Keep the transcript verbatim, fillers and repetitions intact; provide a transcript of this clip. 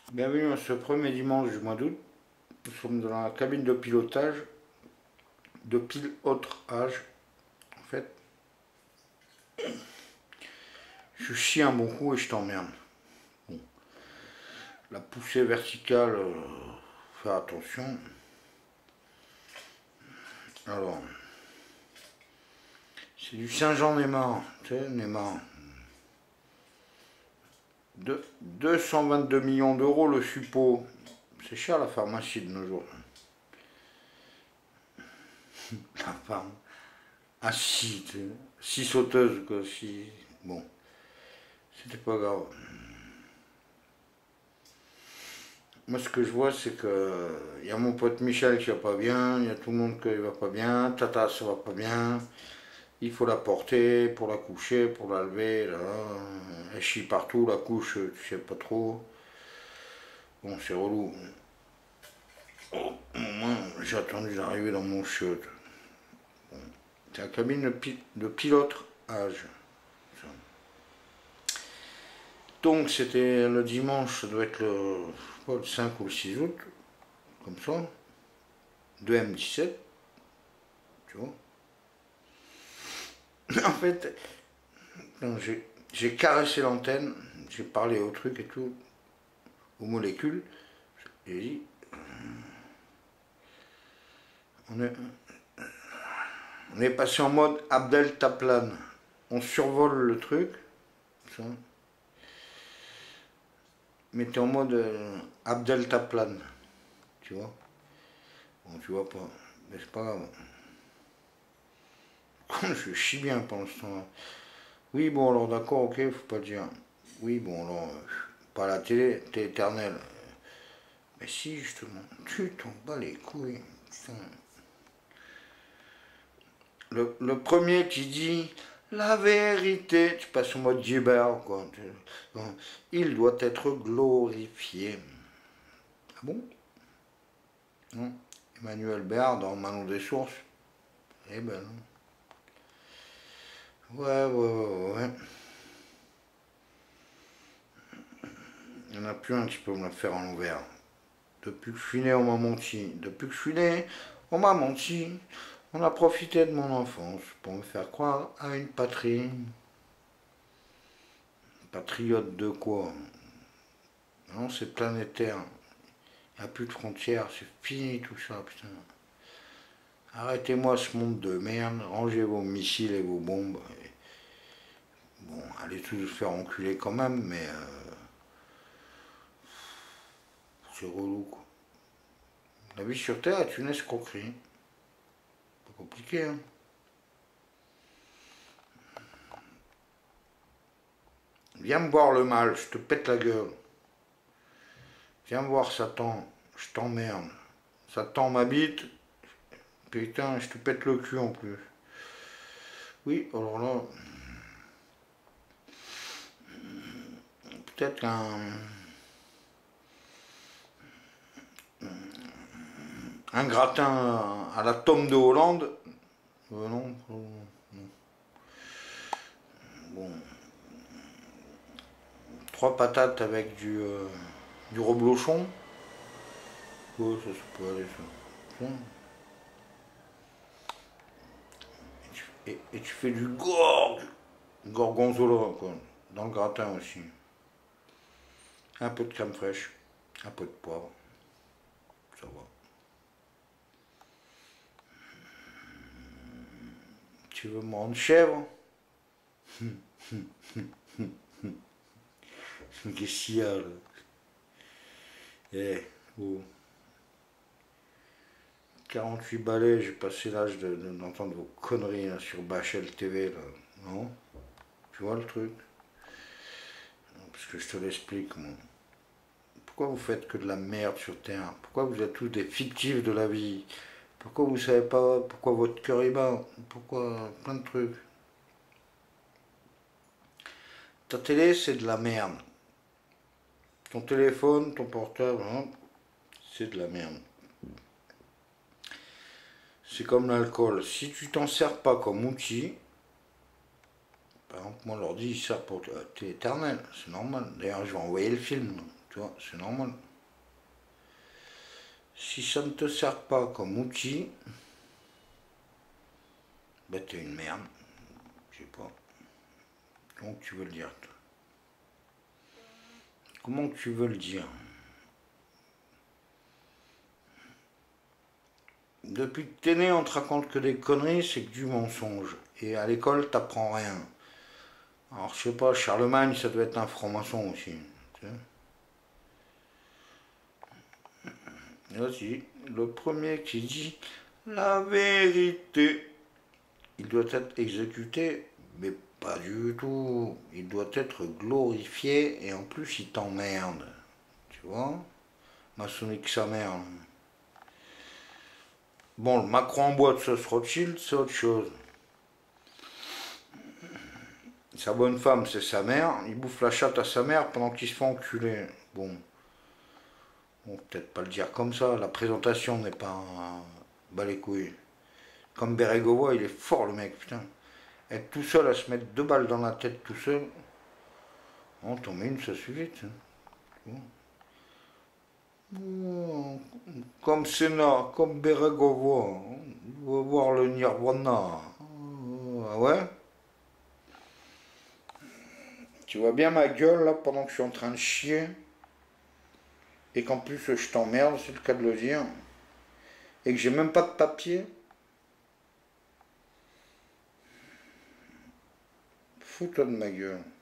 Bienvenue à ce premier dimanche du mois d'août. Nous sommes dans la cabine de pilotage de pile autre âge. En fait, je chie un bon coup et je t'emmerde. Bon. La poussée verticale, euh, faire attention. Alors, c'est du Saint-Jean-Neymar, tu sais, Neymar. De deux cent vingt-deux millions d'euros le suppôt. C'est cher la pharmacie de nos jours. La femme. Ah si, si sauteuse que si. Bon, c'était pas grave. Moi, ce que je vois, c'est que il y a mon pote Michel qui va pas bien, il y a tout le monde qui va pas bien, Tata ça va pas bien, il faut la porter pour la coucher, pour la lever, là, elle chie partout, la couche, tu sais pas trop. Bon, c'est relou. Oh, au moins, j'ai attendu d'arriver dans mon chiotte. Bon. C'est la cabine de, pi de pilote âge. Ça. Donc, c'était le dimanche, ça doit être le, pas, le cinq ou le six août, comme ça, de M dix-sept, tu vois. En fait, j'ai caressé l'antenne, j'ai parlé au truc et tout, aux molécules, et j'ai dit, on est, on est passé en mode Abdel Taplan. On survole le truc, ça, mais t'es en mode euh, Abdel Taplan, tu vois. Bon, tu vois pas, mais c'est pas grave. Je chie bien pendant ce temps-là. Oui, bon, alors d'accord, ok, faut pas dire. Oui, bon, alors, euh, pas à la télé, t'es éternel. Mais si, justement, tu t'en bats les couilles. Putain. Le, le premier qui dit la vérité, tu passes au mode Gilbert, quoi. Il doit être glorifié. Ah bon? Non. Emmanuel Béard dans Manon des Sources. Eh ben non. Ouais, ouais, ouais, ouais. Il n'y en a plus un qui peut me la faire en l'envers. Depuis que je suis né, on m'a menti. Depuis que je suis né, on m'a menti. On a profité de mon enfance pour me faire croire à une patrie. Patriote de quoi? Non, c'est planétaire. Il n'y a plus de frontières, c'est fini tout ça, putain. Arrêtez-moi ce monde de merde, rangez vos missiles et vos bombes. Et bon, allez tous vous faire enculer quand même, mais euh, c'est relou quoi. La vie sur Terre est une escroquerie. Pas compliqué, hein. Viens me voir le mal, je te pète la gueule. Viens me voir Satan, je t'emmerde. Satan m'habite, putain, je te pète le cul en plus. Oui, alors là, peut-être qu'un un gratin à la tome de Hollande. Euh, non, non. Bon. Trois patates avec du, euh, du reblochon. Ouais, ça, ça peut aller, ça. Et, et tu fais du gorg, gorgonzola, quoi. Dans le gratin aussi. Un peu de crème fraîche. Un peu de poivre. Ça va. Tu veux me rendre chèvre? Qu'est-ce qu'il y a là? Eh, oh. quarante-huit balais, j'ai passé l'âge d'entendre de, de, vos conneries là, sur Bachel T V, là. Non? Tu vois le truc? Parce que je te l'explique, moi. Pourquoi vous faites que de la merde sur Terre? Pourquoi vous êtes tous des fictifs de la vie? Pourquoi vous savez pas pourquoi votre cœur est bas? Pourquoi plein de trucs? Ta télé, c'est de la merde. Ton téléphone, ton portable, hein, c'est de la merde. C'est comme l'alcool. Si tu t'en sers pas comme outil, par exemple, moi, l'ordi, il sert pour... T'es éternel, c'est normal. D'ailleurs, je vais envoyer le film. Tu vois, c'est normal. Si ça ne te sert pas comme outil, ben t'es une merde. Je sais pas. Comment tu veux le dire, toi? Comment tu veux le dire? Depuis que t'es né, on te raconte que des conneries, c'est que du mensonge. Et à l'école, t'apprends rien. Alors, je sais pas, Charlemagne, ça doit être un franc-maçon aussi. Tu sais. Et aussi, le premier qui dit la vérité, il doit être exécuté, mais pas du tout. Il doit être glorifié et en plus, il t'emmerde. Tu vois? Maçonnique sa mère. Bon, le Macron en bois de sauce Rothschild, c'est autre chose. Sa bonne femme, c'est sa mère. Il bouffe la chatte à sa mère pendant qu'il se fait enculer. Bon, bon peut-être pas le dire comme ça. La présentation n'est pas un... Bas les couilles. Comme Bérégovoy, il est fort le mec, putain. Être tout seul à se mettre deux balles dans la tête tout seul. On t'en met une, ça suffit. Bon. Bon, comme Sénat, comme Bérégovoy. On va voir le Nirvana. Ah ouais? Tu vois bien ma gueule là pendant que je suis en train de chier et qu'en plus je t'emmerde, c'est le cas de le dire, et que j'ai même pas de papier. Fous-toi de ma gueule.